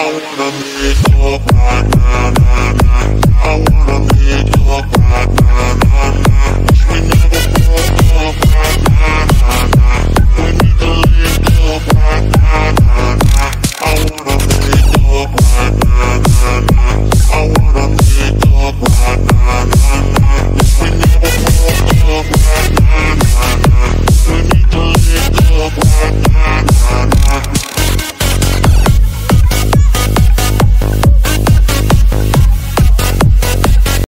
wanna meet up right now, nah, nah. I wanna meet up right now, nah, nah. Wish we never